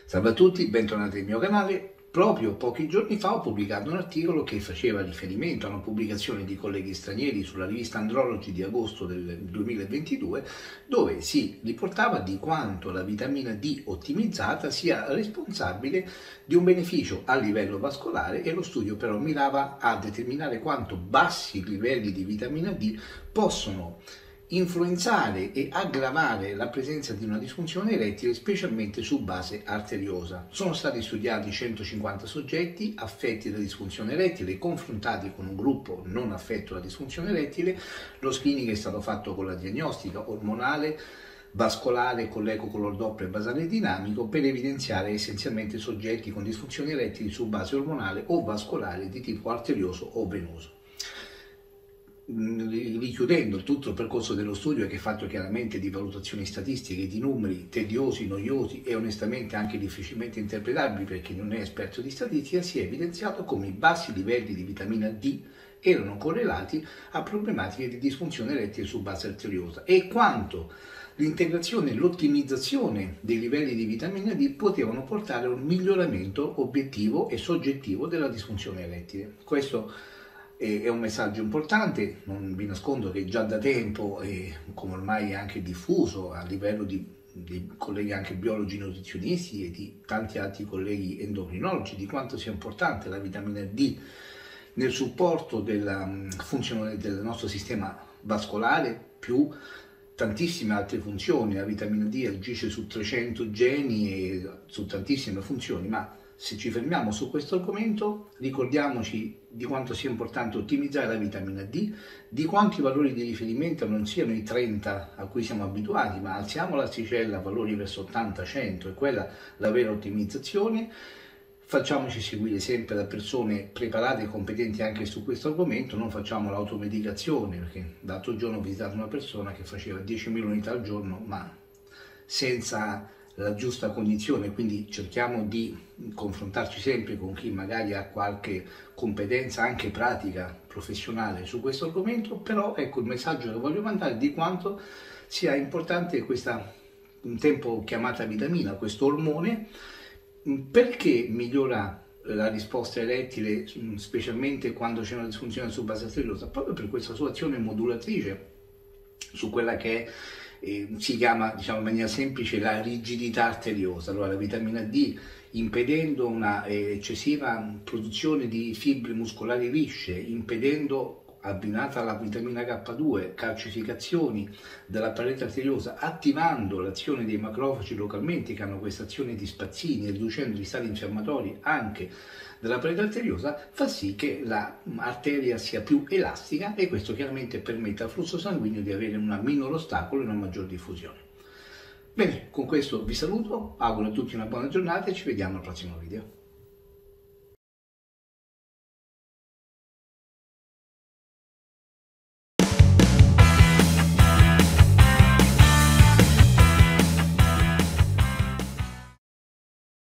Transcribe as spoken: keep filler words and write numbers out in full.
Salve a tutti, bentornati nel mio canale. Proprio pochi giorni fa ho pubblicato un articolo che faceva riferimento a una pubblicazione di colleghi stranieri sulla rivista Andrology di agosto del duemilaventidue, dove si riportava di quanto la vitamina D ottimizzata sia responsabile di un beneficio a livello vascolare, e lo studio però mirava a determinare quanto bassi livelli di vitamina D possono influenzare e aggravare la presenza di una disfunzione erettile, specialmente su base arteriosa. Sono stati studiati centocinquanta soggetti affetti da disfunzione erettile, confrontati con un gruppo non affetto da disfunzione erettile. Lo screening è stato fatto con la diagnostica ormonale, vascolare, con l'eco color Doppler basale dinamico, per evidenziare essenzialmente soggetti con disfunzioni erettili su base ormonale o vascolare di tipo arterioso o venoso. Richiudendo tutto il percorso dello studio, che è fatto chiaramente di valutazioni statistiche, di numeri tediosi, noiosi e onestamente anche difficilmente interpretabili per chi non è esperto di statistica, si è evidenziato come i bassi livelli di vitamina D erano correlati a problematiche di disfunzione erettile su base arteriosa, e quanto l'integrazione e l'ottimizzazione dei livelli di vitamina D potevano portare a un miglioramento obiettivo e soggettivo della disfunzione erettile. Questo è un messaggio importante. Non vi nascondo che già da tempo, e come ormai è anche diffuso a livello di, di colleghi anche biologi nutrizionisti e di tanti altri colleghi endocrinologi, di quanto sia importante la vitamina D nel supporto della funzione del nostro sistema vascolare, più tantissime altre funzioni. La vitamina D agisce su trecento geni e su tantissime funzioni, ma se ci fermiamo su questo argomento, ricordiamoci di quanto sia importante ottimizzare la vitamina D, di quanto i valori di riferimento non siano i trenta a cui siamo abituati, ma alziamo l'asticella a valori verso ottanta cento, e quella la vera ottimizzazione. Facciamoci seguire sempre da persone preparate e competenti anche su questo argomento, non facciamo l'automedicazione, perché l'altro giorno ho visitato una persona che faceva diecimila unità al giorno, ma senza la giusta cognizione. Quindi cerchiamo di confrontarci sempre con chi magari ha qualche competenza anche pratica, professionale su questo argomento. Però ecco il messaggio che voglio mandare di quanto sia importante questa, un tempo chiamata vitamina, questo ormone, perché migliora la risposta erettile, specialmente quando c'è una disfunzione su base arteriosa, proprio per questa sua azione modulatrice su quella che è Eh, si chiama, diciamo in maniera semplice, la rigidità arteriosa. Allora la vitamina D, impedendo una eh, eccessiva produzione di fibre muscolari lisce, impedendo, abbinata alla vitamina K due, calcificazioni della parete arteriosa, attivando l'azione dei macrofagi localmente, che hanno questa azione di spazzini, e riducendo gli stati infiammatori anche della parete arteriosa, fa sì che l'arteria sia più elastica, e questo chiaramente permette al flusso sanguigno di avere un minor ostacolo e una maggior diffusione. Bene, con questo vi saluto, auguro a tutti una buona giornata e ci vediamo al prossimo video.